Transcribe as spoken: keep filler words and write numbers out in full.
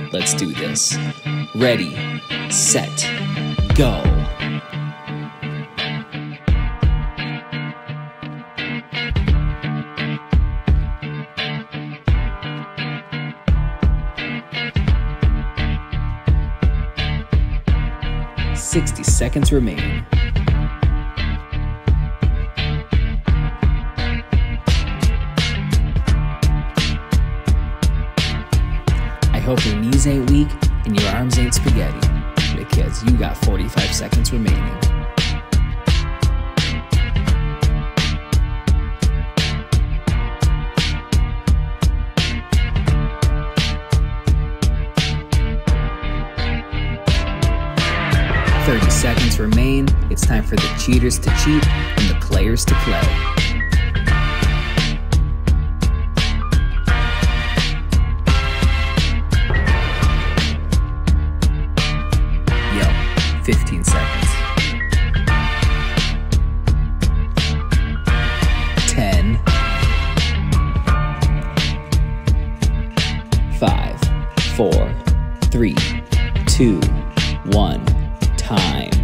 Let's do this. Ready, set, go. sixty seconds remain. I hope your knees ain't weak and your arms ain't spaghetti, because you got forty-five seconds remaining. thirty seconds remain. It's time for the cheaters to cheat and the players to play. Yo, fifteen seconds. ten. five, four, three, two, one. Time.